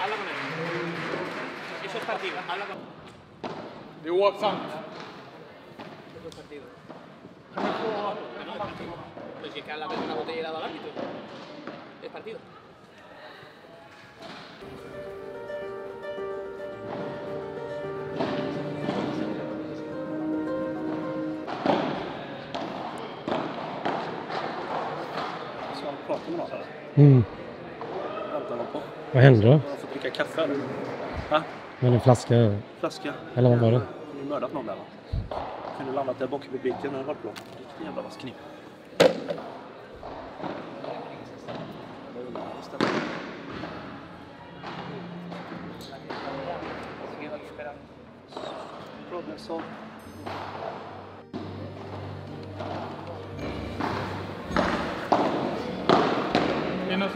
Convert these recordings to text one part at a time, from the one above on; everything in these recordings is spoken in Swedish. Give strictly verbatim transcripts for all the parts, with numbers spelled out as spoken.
Habla con él. Eso es partido. Habla con... Det är oaktsamt. Eso es partido. Kan man få... No, es partido. Pues si es que a la vez una botella dado al árbitro. Es partido. Så han pratar med någon här. Mm. Väntar någon på. Vad hände då? Han får dricka kaffe. Va? Med en flaska? Flaska. Eller vad var det? Har ni mördat någon där va? Kunde landat där bak i publiken när det var bra. Riktigt jävla vass kniv. Problem solved. Minus.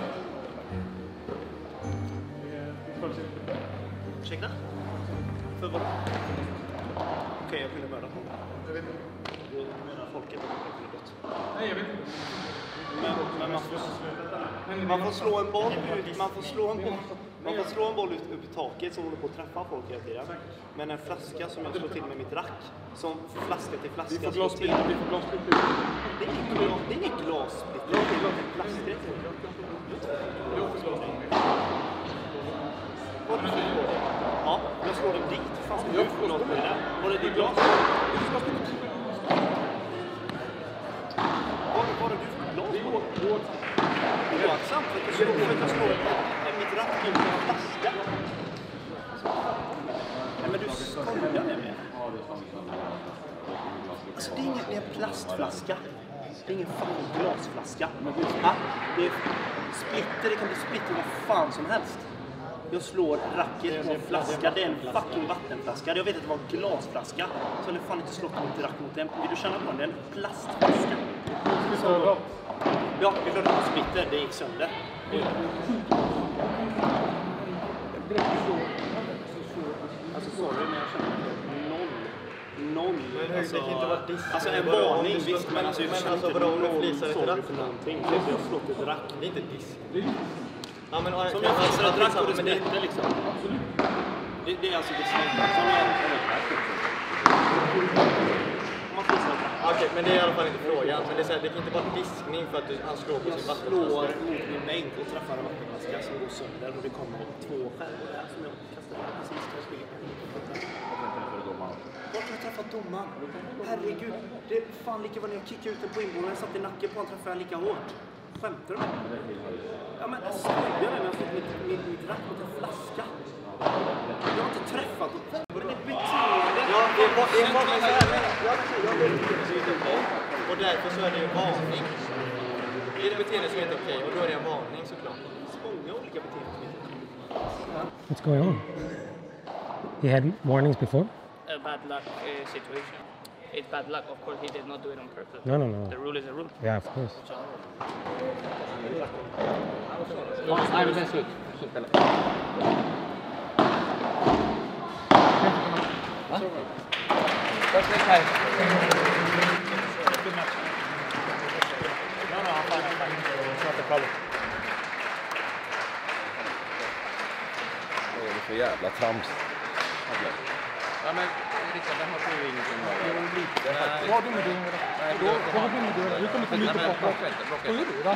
Ursäkta? För vad? Okej, jag kunde mörda honom. Jag vet inte. Du menar folket? Nej, jag vet inte. Men, men man, får, man får slå en boll ut, man får slå en boll, man får slå en boll ut upp i taket som håller på att träffa folk hela tiden. Men en flaska som jag slår till med mitt rack, som flaska till flaska. Vi får glassplitter, vi får glassplitter. Det är inget glas, det är inget glassplitter, det är en plastgrej. Ja, jag slår den dit. Fan, ska du få glas på det där? Var det ditt glas? Var var det du för glas på? Oaktsamt för att jag slår, för att jag slår mitt rack in på en flaska. Nej, men du skojar med mig. Alltså det är ingen, det är en plastflaska. Det är ingen fan glasflaska. Ja, det är splitter, det kan bli splitter vad fan som helst. Jag slår racket på en flaska, det är en fucking vattenflaska. Jag vet att det var en glasflaska. Så jag fan inte slått mitt rack mot den. Vill du känna på den? Det är en plastflaska. Så, ja, vi klart att det splitter, det gick sönder. Alltså sorry, men jag känner noll. Noll. Alltså, det kan inte vara disk. Alltså en varning, visst, men alltså jag känner inte noll sorry för någonting. Så jag har slått ett rack. Det är inte disk. Ja, men, som jag fixar ett rack och det splitter liksom. Det, det är alltså det splitter. Som jag man fixar ett rack. Okej, men det är i alla fall inte frågan. Men det, är så här, det kan inte vara diskning för att du, han slår på sin vattenflaska. Jag slår mot min bänk och träffar en vattenflaska som går sönder och det kommer två skärvor där som jag kastar in precis när jag springer. Vart har jag träffat domaren? Herregud, det är fan lika vad när jag kickade ut den på inbollen. Jag satt i nacken på han träffade jag lika hårt. Skämtar du med? Ja men jag skojar med mig, jag har fått mitt, mitt, mitt rack mot en flaska. Jag har inte träffat dem. Var det ett beteende? Ja, det är bara det är bara så här. Jag vet inte. Och därför så är det en varning. Det är ett beteende som är inte okej och då är det en varning såklart. Många olika beteenden som inte okej. What's going on? He had warnings before? A bad luck uh, situation. It's bad luck. Of course, he did not do it on purpose. No, no, no. The rule is a rule. Yeah, of course. Nej, men sen slut. Va? Först nästa här. No, no, I'm fine, I'm fine. It's not a problem. Vad är det för jävla trams? Ja, men Rickard, den har du ingenting med. Vad har du med det? Vad har du med det? Jag kommer få mycket på. Vad är det?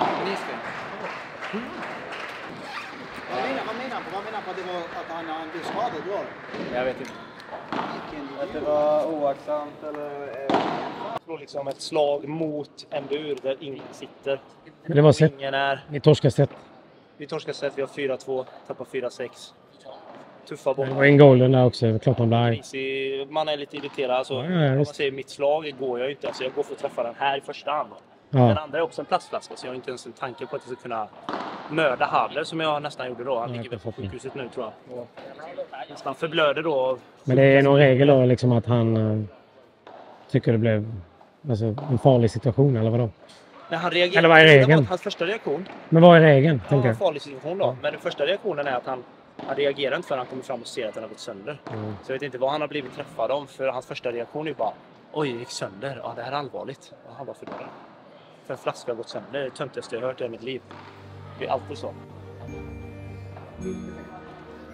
Vad menar, vad menar han på? Vad menar han på att det var att han, han blev skadad då? Jag vet inte. Att det var oaktsamt eller... Eh, slår liksom ett slag mot en bur där ingen sitter. Men det var sett. Ingen är... Ni torskar sett. Vi torskar sett, vi har fyra två, tappar fyra sex. Tuffa bollar. Det var en golden där också, det var klart man blir arg. Man är lite irriterad. Alltså, Ja, ja, ja, om man visst. säger mitt slag går jag ju inte. Alltså, jag går för att träffa den här i första hand. Ja. Den andra är också en plastflaska så jag har inte ens en tanke på att jag ska kunna mörda Haller som jag nästan gjorde då. Han Ja, ligger väl på perfekt. sjukhuset nu tror jag. Och nästan förblöder då. Men det är någon regel då liksom att han uh, tycker det blev alltså, en farlig situation eller vadå? När han reagerar, Eller vad är regeln? det var hans första reaktion. Men vad är regeln? Ja, Tänker en jag. farlig situation då. Men den första reaktionen är att han, han reagerar inte förrän han kommer fram och ser att den har gått sönder. Mm. Så jag vet inte vad han har blivit träffad om. För hans första reaktion är bara oj, det gick sönder. Ja, det här är allvarligt. Ja, han var för dålig. För en flaska har gått sönder. Det är det töntigaste jag har hört i mitt liv. Det är alltid så.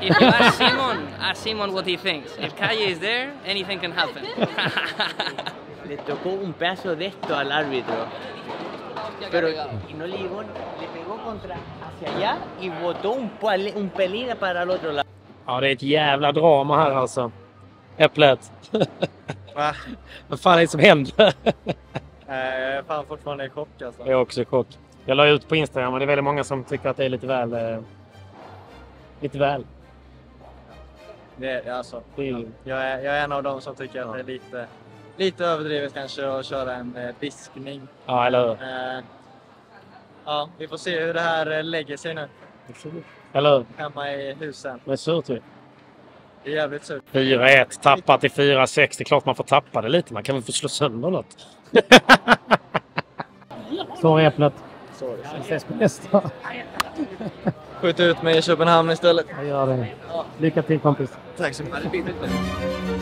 if you ask Simon, ask Simon what he thinks. If Calle is there, anything can happen. Le tocó un pedazo de esto al árbitro. Pero y no le llegó, le pegó contra hacia allá y botó un, pal- un pelín para el otro lado. Ja, det är ett jävla drama här alltså. Äpplet. Va? Vad fan är det som händer? Nej, jag är fan fortfarande i chock alltså. Jag är också i chock. Jag la ut på Instagram och det är väldigt många som tycker att det är lite väl... Eh, lite väl. Det är alltså. Det är, Jag är, jag är en av dem som tycker att det är lite, lite överdrivet kanske att köra en eh, diskning. ja, eller hur? Eh, ja, vi får se hur det här eh, lägger sig nu Eller hur? hemma i husen. Det är surt ju. Det är jävligt surt. fyra ett, tappat till fyra sex. Det är klart man får tappa det lite. Man kan väl få slå sönder något. Sorry Äpplet. Sorry. Vi ses på nästa. Skjut ut mig i Köpenhamn istället. Jag gör det. Lycka till kompis. Tack så mycket.